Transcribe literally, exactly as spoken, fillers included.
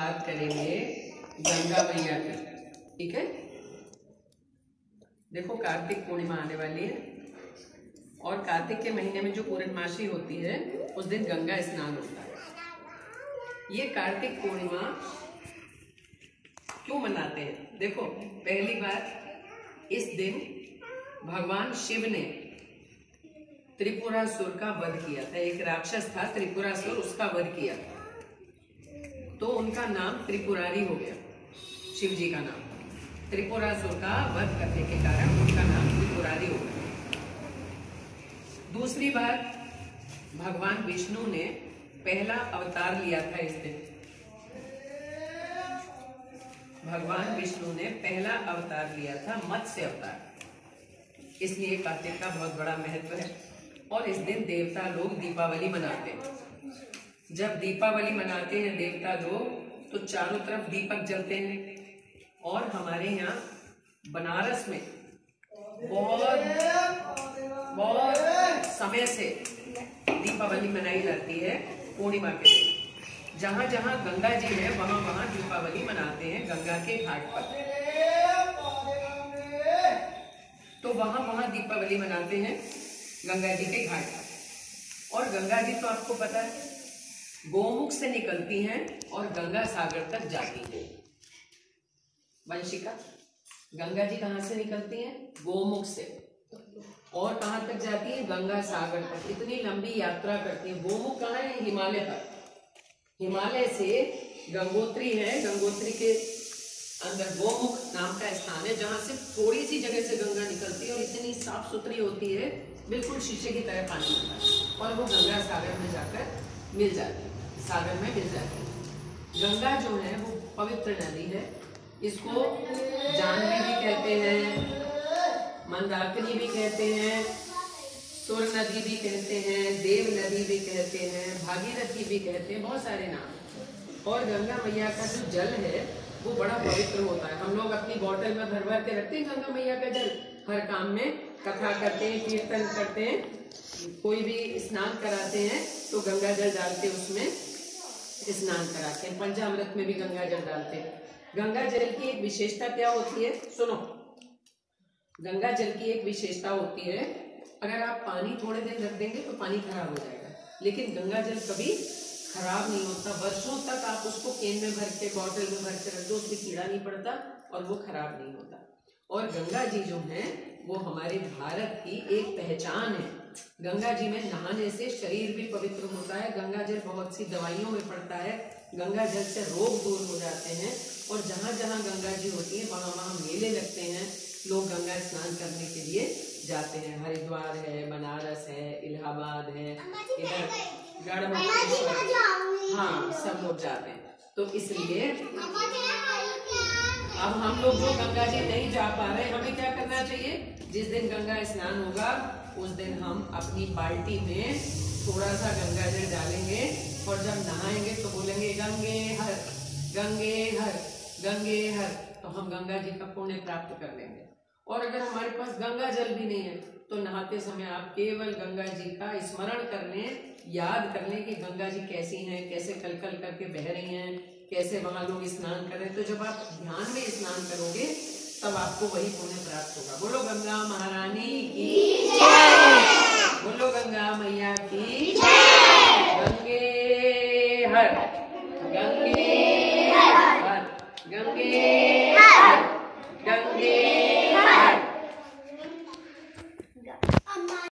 बात करेंगे गंगा मैया की। ठीक है, देखो कार्तिक पूर्णिमा आने वाली है और कार्तिक के महीने में जो पूर्णमासी होती है उस दिन गंगा स्नान होता है। ये कार्तिक पूर्णिमा क्यों मनाते हैं? देखो, पहली बात, इस दिन भगवान शिव ने त्रिपुरासुर का वध किया था। एक राक्षस था त्रिपुरासुर, उसका वध किया था, तो उनका नाम त्रिपुरारी हो गया। शिव जी का नाम त्रिपुरासुर का वध करने के कारण उनका नाम त्रिपुरारी हो गया। दूसरी बात, भगवान विष्णु ने पहला अवतार लिया था इस दिन। भगवान विष्णु ने पहला अवतार लिया था, मत्स्य अवतार, इसलिए कार्तिक का बहुत बड़ा महत्व है। और इस दिन देवता लोग दीपावली मनाते हैं। जब दीपावली मनाते हैं देवता लोग तो चारों तरफ दीपक जलते हैं। और हमारे यहाँ बनारस में बहुत बहुत समय से दीपावली मनाई जाती है पूर्णिमा के दिन। जहाँ जहाँ गंगा जी है वहाँ वहाँ दीपावली मनाते हैं गंगा के घाट पर, तो वहाँ वहाँ दीपावली मनाते हैं गंगा जी के घाट पर। और गंगा जी तो आपको पता है गोमुख से निकलती हैं और गंगा सागर तक जाती है। वंशिका, गंगा जी कहाँ से निकलती हैं? गोमुख से। और कहाँ तक जाती है? गंगा सागर तक। इतनी लंबी यात्रा करती है। गोमुख कहाँ है? हिमालय पर। हिमालय से गंगोत्री है, गंगोत्री के अंदर गोमुख नाम का स्थान है जहाँ से थोड़ी सी जगह से गंगा निकलती है और इतनी साफ सुथरी होती है, बिल्कुल शीशे की तरह पानी होता है और वो गंगा सागर में जाकर मिल जाती है, सागर में मिल जाती है। गंगा जो है वो पवित्र नदी है। इसको जानवी भी कहते हैं, मंदाकिनी भी कहते हैं, सुर नदी भी कहते हैं, देव नदी भी कहते हैं, भागीरथी भी कहते हैं, बहुत सारे नाम। और गंगा मैया का जो जल है वो बड़ा पवित्र होता है। हम लोग अपनी बोतल में भर भर के रखते हैं गंगा मैया का जल। हर काम में कथा करते हैं, कीर्तन करते हैं, कोई भी स्नान कराते हैं तो गंगा जल डालते हैं, उसमें स्नान कराते हैं। पंचामृत में भी गंगा जल डालते हैं। गंगा जल की एक विशेषता क्या होती है? सुनो, गंगा जल की एक विशेषता होती है, अगर आप पानी थोड़े दिन रख देंगे तो पानी खराब हो जाएगा, लेकिन गंगा जल कभी खराब नहीं होता। वर्षों तक आप उसको केन में भर के, बॉटल में भर के रख दो, उसमें कीड़ा नहीं पड़ता और वो खराब नहीं होता। और गंगा जी जो है वो हमारे भारत की एक पहचान है। गंगा जी में नहाने से शरीर भी पवित्र होता है। गंगा जल बहुत सी दवाइयों में पड़ता है। गंगा जल से रोग दूर हो जाते हैं। और जहाँ जहाँ गंगा जी होती है वहाँ वहाँ मेले लगते हैं, लोग गंगा स्नान करने के लिए जाते हैं। हरिद्वार है, बनारस है, इलाहाबाद है, इधर गढ़मुक्तेश्वर, हाँ, सब लोग जाते हैं। तो इसलिए अब हम लोग जो गंगा जी नहीं जा पा रहे, हमें क्या करना चाहिए? जिस दिन गंगा स्नान होगा उस दिन हम अपनी बाल्टी में थोड़ा सा गंगा जल डालेंगे और जब नहाएंगे तो बोलेंगे गंगे हर, गंगे हर, गंगे हर, तो हम गंगा जी का पुण्य प्राप्त कर लेंगे। और अगर हमारे पास गंगा जल भी नहीं है तो नहाते समय आप केवल गंगा जी का स्मरण कर लें, याद कर लें कि गंगा जी कैसी हैं, कैसे कल कल करके बह रही हैं, कैसे वहां लोग स्नान कर रहे हैं। तो जब आप ध्यान में स्नान करोगे तब आपको वही पुण्य प्राप्त होगा। बोलो गंगा महारानी की जय, बोलो गंगा मैया की जय। गंगे हर, गंगे हर, गंगे